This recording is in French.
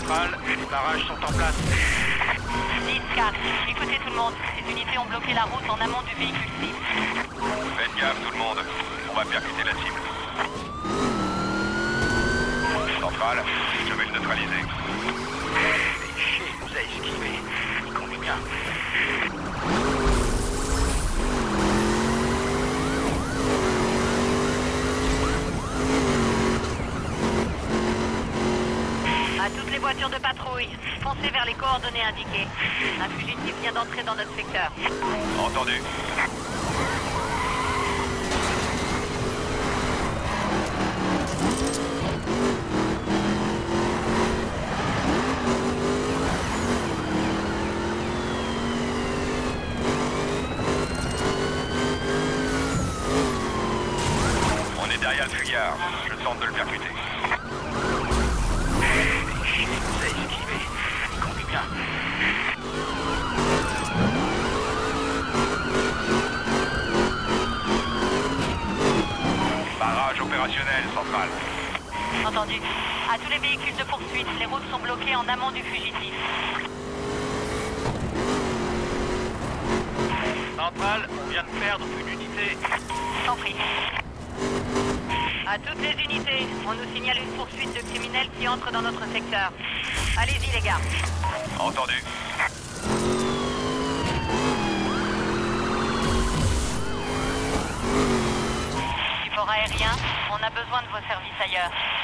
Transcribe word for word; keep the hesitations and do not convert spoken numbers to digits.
Centrale, les barrages sont en place. dix quatre, écoutez tout le monde. Ces unités ont bloqué la route en amont du véhicule six. Faites gaffe tout le monde, on va percuter la cible. Centrale, je vais le neutraliser. Mais chier, il nous a esquivé. Il conduit bien. À toutes les voitures de patrouille, foncez vers les coordonnées indiquées. Un fugitif vient d'entrer dans notre secteur. Entendu. On est derrière le fuyard. Je tente de le percuter. Mais chier, il nous a esquivé. Il conduit bien. Barrage opérationnel, Centrale. Entendu. À tous les véhicules de poursuite, les routes sont bloquées en amont du fugitif. Centrale, on vient de perdre une unité. Sans prie. À toutes les unités, on nous signale une poursuite de criminels qui entrent dans notre secteur. Allez-y les gars. Entendu. Support aérien, on a besoin de vos services ailleurs.